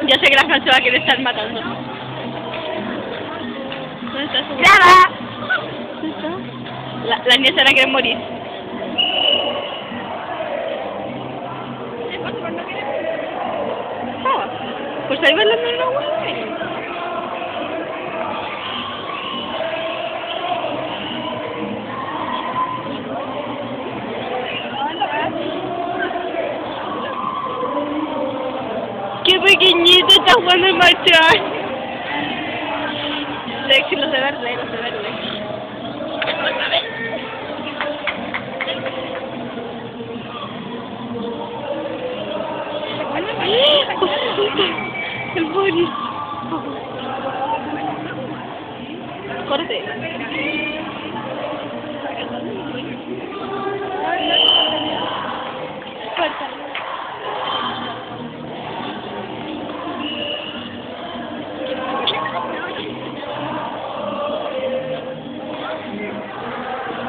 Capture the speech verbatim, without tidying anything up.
Ya sé que la Fran se va a querer estar matando. ¿Dónde está su... ¡Brava! ¿Dónde está? La, la niña se van a querer morir. Oh, pues ahí bailando en una hueá. ¡Qué pequeñito está jugando el marchar! Sexy, los de verde, los de verde. Otra vez. El Boris. Corte.